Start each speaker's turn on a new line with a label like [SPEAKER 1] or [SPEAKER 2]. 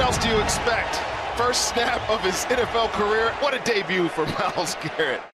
[SPEAKER 1] else do you expect? First snap of his NFL career. What a debut for Myles Garrett.